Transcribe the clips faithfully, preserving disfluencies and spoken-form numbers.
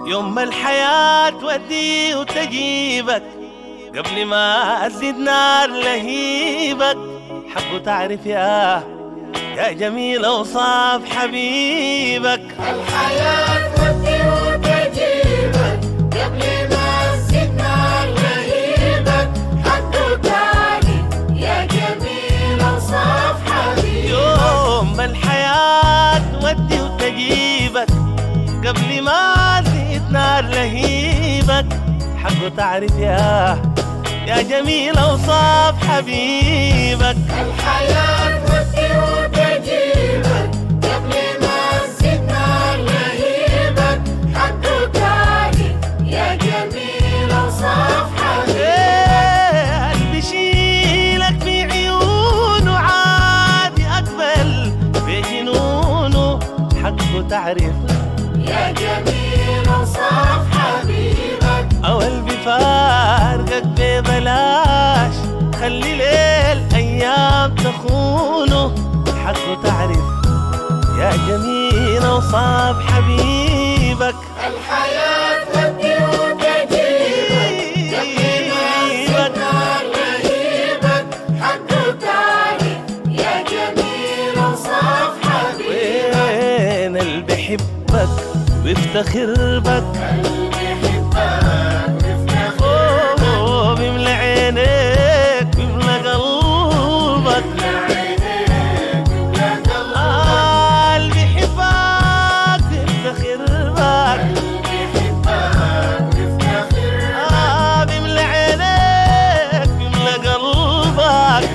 يوم ما الحياة تودي وتجيبك قبل ما تزيد نار لهيبك، حقه تعرف يا يا جميل أوصاف حبيبك. الحياة تودي وتجيبك قبل ما تزيد نار لهيبك، حقه تعرف يا جميل أوصاف حبيبك. يوم ما الحياة تودي وتجيبك قبل ما تزيد نار لهيبك، حقه تعرف يا يا جميل أوصاف حبيبك. الحياة تودي وتجيبك قبل ما تزيد نار لهيبك، حقه تعرف يا جميل أوصاف حبيبك. قلبي شيلك في عيونه عادي أقبل في جنونه، حقه تعرف يا جميل أوصاف حبيبك. أو قلبي فارقك ببلاش، خلي ليل أيام تخونه، حقه تعرف يا جميل أوصاف حبيبك. الحياة تودي وتجيبك قبل ما تزيد نار لهيبك، حقه تعرف يا جميل أوصاف حبيبك. وين اللي بحبك ويفتخر بك، أوه بيملى عينيك بيملى قلبك، آه اللي بيحبك ويفتخر بك، آه بيملى عينيك بيملى قلبك،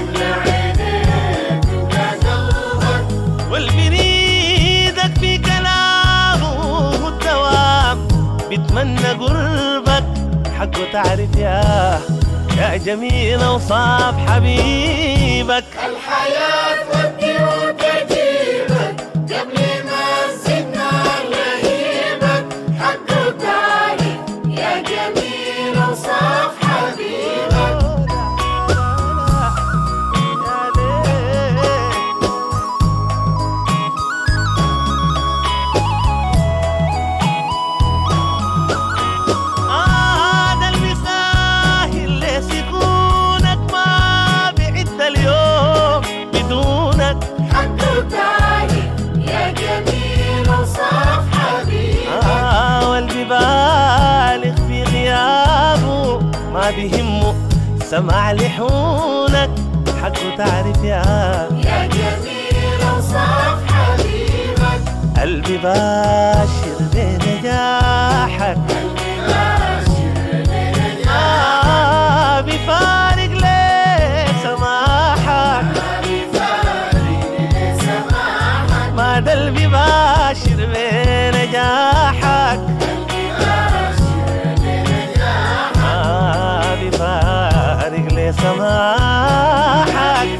واللي بيريدك في كلامه الدوام بيتمنى قربك، حقه تعرف يا يا جميل أوصاف حبيبك. الحياة تودي وتجيبك قبل ما تزيد نار لهيبك، حقه تعرف يا جميل أوصاف حبيبك. حقه تعرف يا جميل أوصاف حبيبك. آه واللي بالغ في غيابه ما بيهمه سمع لحونك، حقه تعرف يا يا جميل أوصاف حبيبك. قلبي باشر بنجاحك، آه بفارق ليه سماحك، ما ده اللي باشر بنجاحك، آه بفارق ليه سماحك،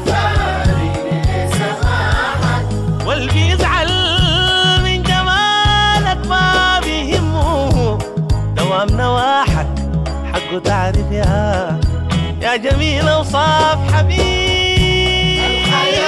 واللي بيزعل من جمالك ما بيهمه دوام نواحك، حقه تعرف يا يا جميل أوصاف حبيبك.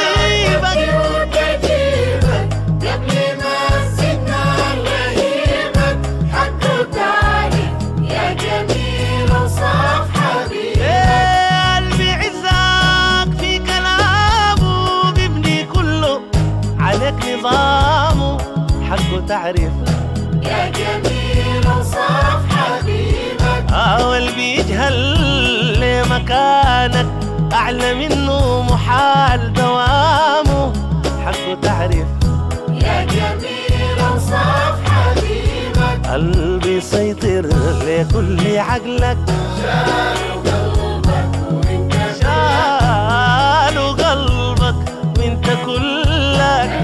وتجيبك قبل ما تزيد نار لهيبك، حقه تعرف يا جميل أوصاف حبيبك. قلبي عزك في كلامه بيبني كله عليك نظامه، حقه تعرف يا جميل أوصاف حبيبك. آه واللي يجهل لمكانك أعلى منه محال دوامه، حقه تعرف يا جميل أوصاف حبيبك. قلبي يسيطر لكل عقلك، شالوا قلبك وانت كلك،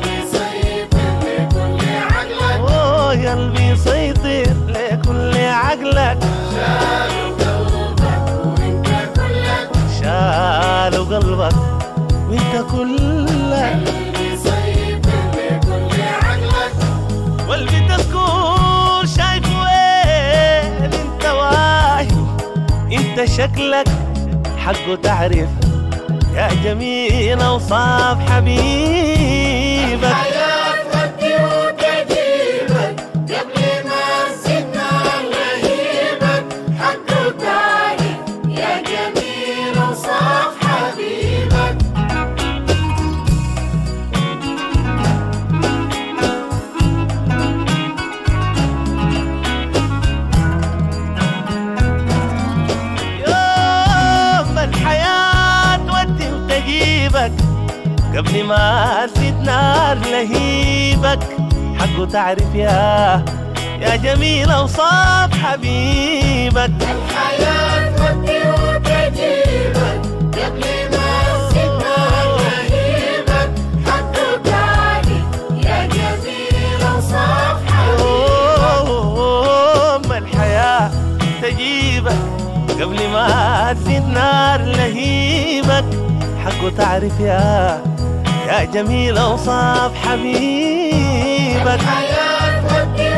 اوه قلبي يسيطر لكل عقلك، شالوا قلبك وانت كلك، واللي تذكر شايف وين انت واهي انت شكلك، حقه تعرف يا جميل أوصاف حبيبك. الحياة تودي وتجيبك قبل ما تزيد تجيبك قبل ما تزيد نار لهيبك. حقه تعرف يا يا جميل أوصاف حبيبك. الحياة تودي وتجيبك قبل ما تزيد نار لهيبك. حقه تعرف يا جميل أوصاف حبيبك. أم الحياة تجيبك قبل ما تزيد نار لهيبك. حقه تعرف يا يا جميل أوصاف حبيبك. الحياة تودي